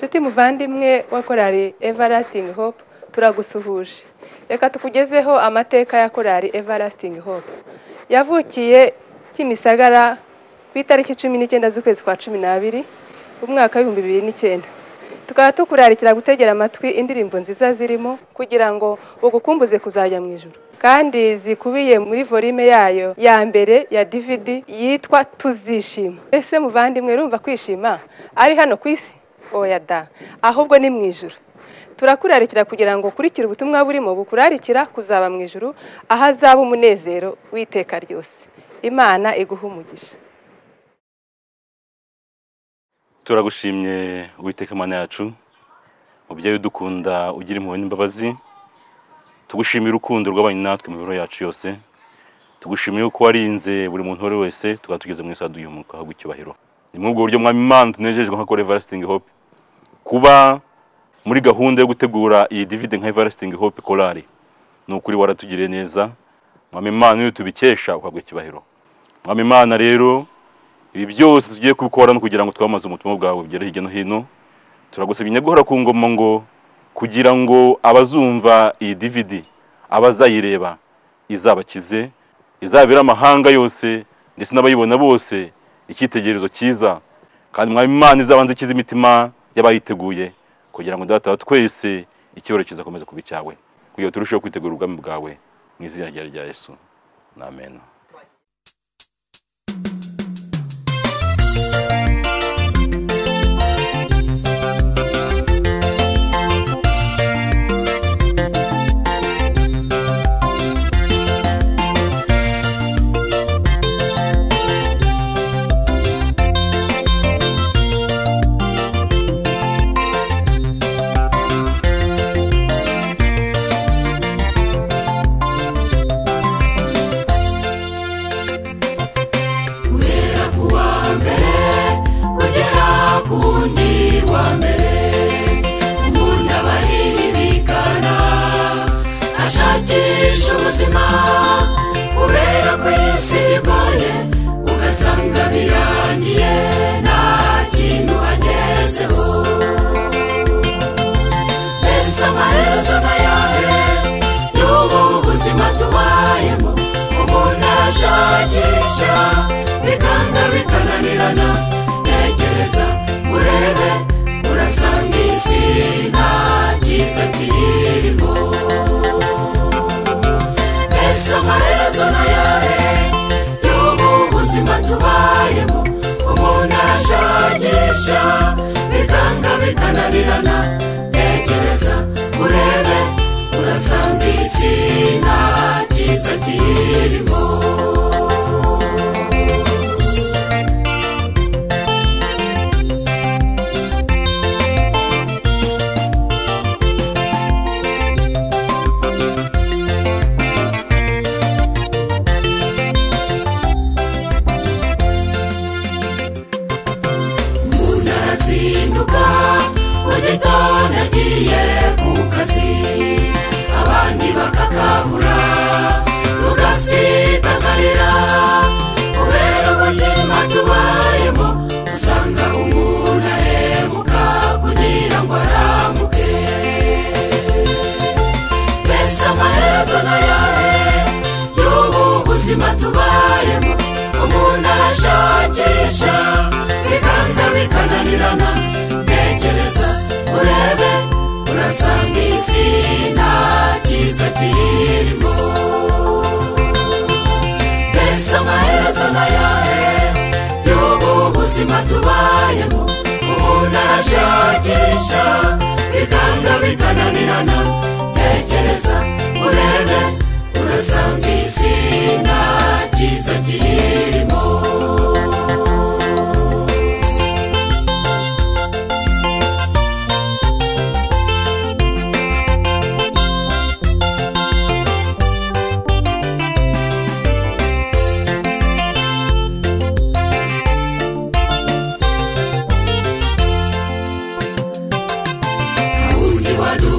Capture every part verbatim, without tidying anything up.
Nshuti muvandimwe wa korali Everlasting Hope, turagusuhuje. Reka tukugezeho amateka ya korali Everlasting Hope. Yavukiye Kimisagara ku itariki cumi n'icyenda z'ukwezi kwa cumi n'abiri umwaka w'ibihumbi bibiri n'icyenda. Tukaba tukurarikira gutegera amatwi indirimbo nziza zirimo kugira ngo ugukumbuze kuzajya mu ijuru, kandi zikubiye muri volume yayo ya mbere ya D V D yitwa Tuzishima. Ese muvandimwe, urumva kwishima ari hano ku isi? Oya da, ahubwo ni mu ijuru. Turakurarikira kugira ngo kurikira ubutumwa burimo bukurarikira kuzaba mu ijuru, ahazaba umunezero w'iteka ryose. Imana iguha umugisha. Turagushimye Uwiteka Mana yacu, mubyeyi udukunda ugira impuhwe n'imbabazi. Tugushimira urukundo rw'abanye natwe mu biro yacu yose. Tugushimiye uko warinze buri muntu wese wese tugatugeze mu isadu y'umuka ho gucyubahiro. Ni mu buryo Mwami Imana tunejejwe nka korali Everlasting Hope kuba muri gahunda yo gutegura iyi D V D nka Everlasting Hope korali. Nukuri waratugiriye neza. Mwami Imana niyo tubikesha ukagwe cyubahiro. Mwami Imana rero ibi byose tugiye kubikora no kugira ngo twamaze umutima bwawe bigere hirya no hino. Turagusaba inyaguhora ku ngoma ngo kugira ngo abazumva iyi D V D abazayireba izabakize, izabira amahanga yose ndetse n'abayibona bose icyitegererezo cyiza, kandi Mwami Imana izabanze ikiza imitima y'abayiteguye kugira ngo data twese icyoro kiza komeza kuba cyawe, kugira turusheho kwitegura ubwami bwawe mu izina rya Yesu. Amen.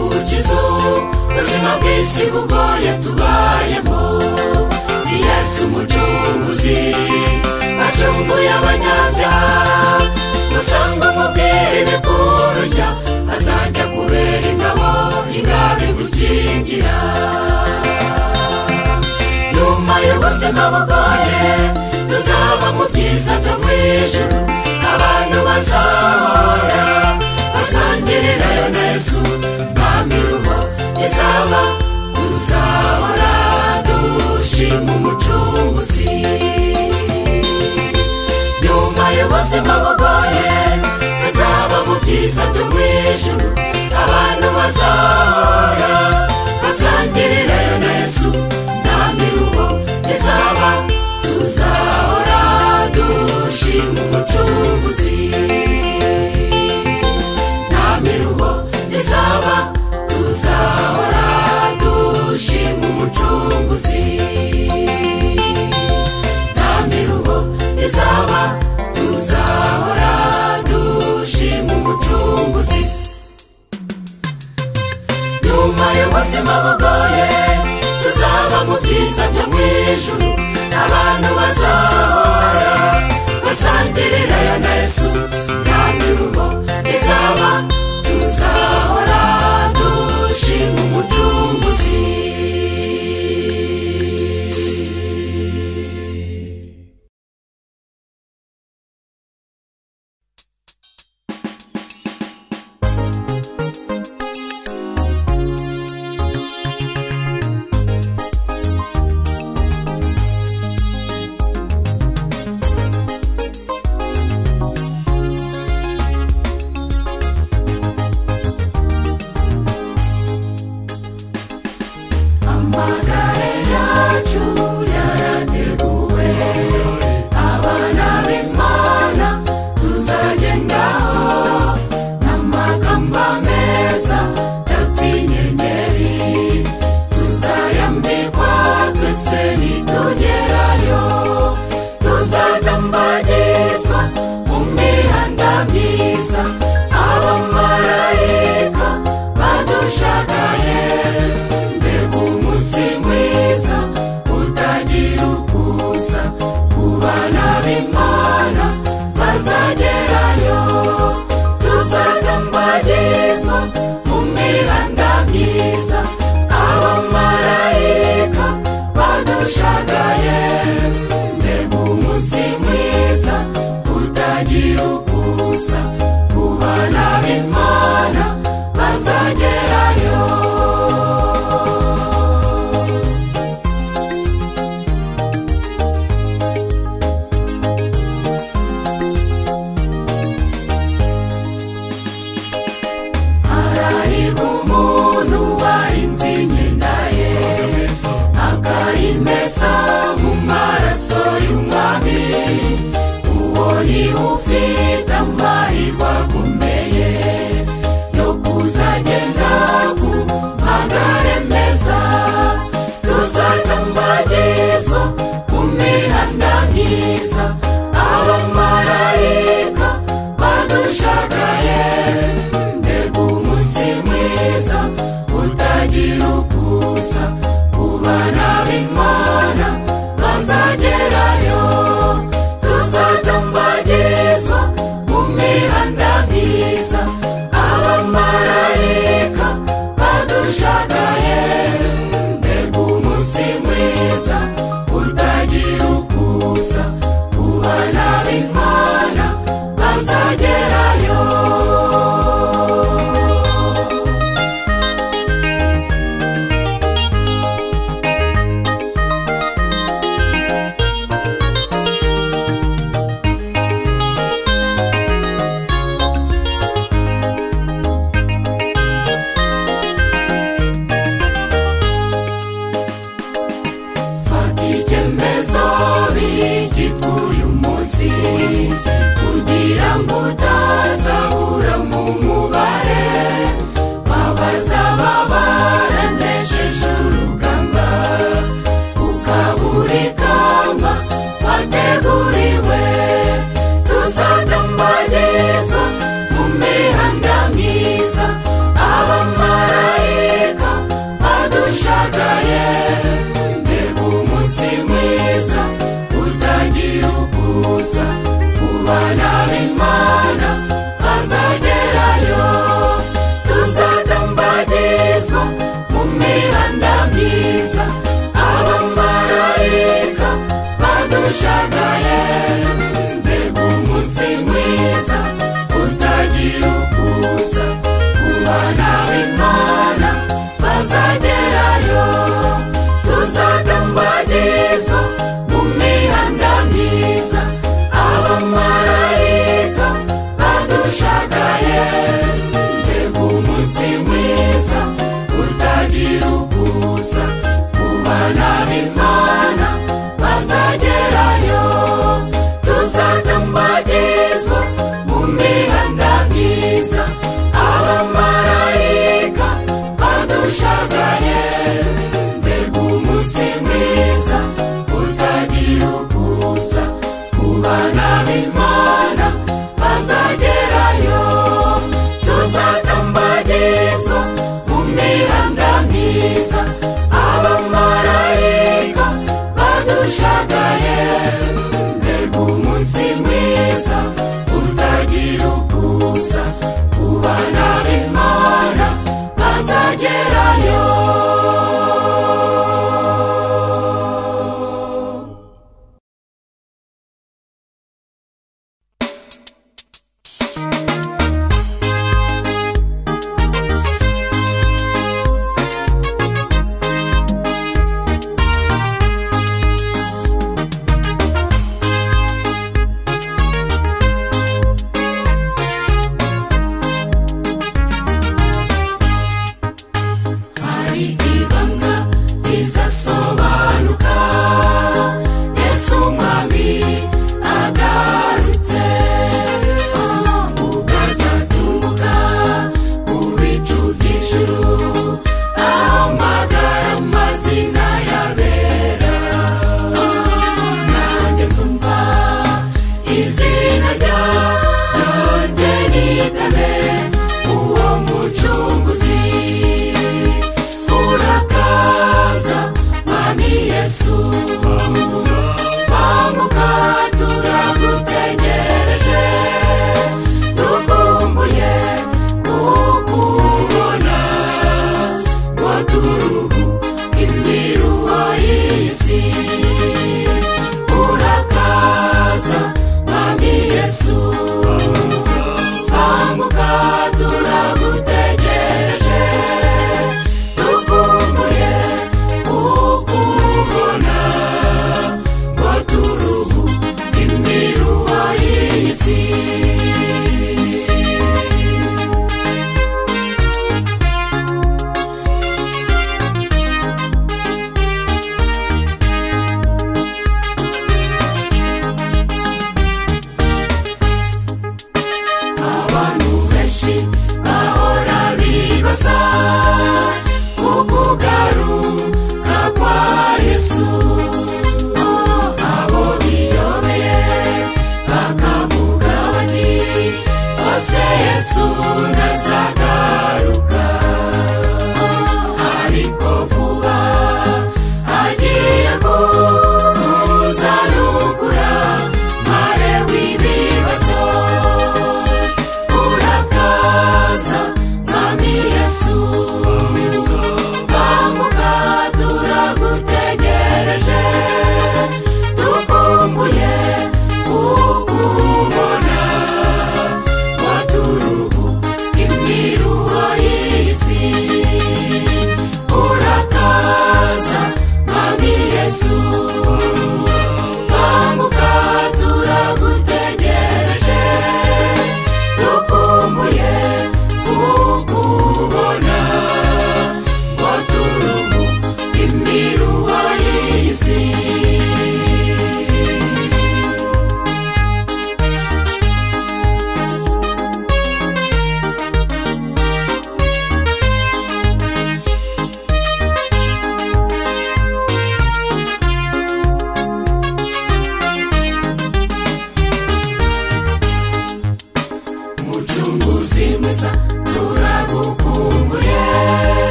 Ubuzima bw'isi bugoye tubayemo, Yesu y'ubuzima bugoye tuzaba mu byiza byo mu ijuru abantu bazahora basangirirayo na Yesu nta miruho izaba tuzahora dushima umucunguzi nyuma y'ubuzima bugoye tuzaba mu byiza byo mu ijuru abantu bazahora basangirirayo na Yesu nta miruho izaba tuzahora dushima umucunguzi nta miruho izaba tuzahora dushima umucunguzi nta miruho izaba tuzahora dushima umucunguzi nyuma y'ubuzima bugoye tuzaba mu byiza byo mu ijuru abantu bazahora basangirirayo na Yesu nta miruho izaba tuzahora dushima umucunguzi amagare yacu yarateguwe abana b'Imana tuzagendaho n'amakamba meza y'inyenyeri tuzayambikwa twese nitugerayo tuzatambagizwa mu mihanda myiza abamarayika badushagaye umunsi mwiza utagira ukuza kubana b'Imana bazagerayo tuzatambagizwa mu mihanda myiza abamarayika badushagaye mbega umunsi mwiza utagira ukuza kubana b'Imana bazagerayo mu maraso y'umwami uwo ni ufite amahirwe akomeye yo kuzagenda ku magare meza tuzatambagizwa mu mihanda myiza abamarayika badushagaye mbega umunsi mwiza utagira ukuza kubana b'Imana bazagerayo tuzatambagizwa mu mihanda myiza abamarayika badushagaye mbega umunsi mwiza utagira ukuza kubana b'Imana bazagerayo icyemezo b'igiti badushagaye mbega umunsi mwiza utagira ukusa kubana b'Imana bazagerayo tuzatambagizwa mu mihanda myiza abamarayika badushagaye mbega umunsi mwiza utagira ukusa kubana b'Imana bazagerayo tuzatambagizwa mu mihanda myiza abamarayika badushagaye mbega umunsi mwiza utagira ukusa kubana b'Imana bazagerayo tuzatambagizwa mu mihanda myiza abamarayika badushagaye mbega umunsi mwiza utagira ukusa kubana b'Imana bazagerayo.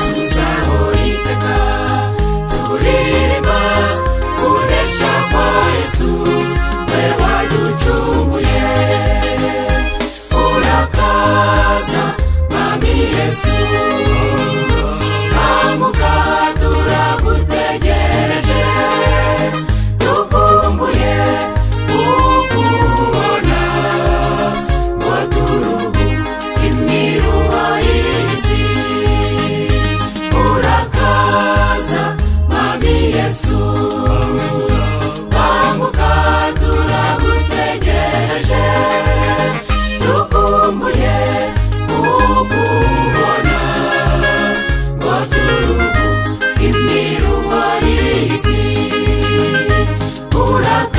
Kwa urakoze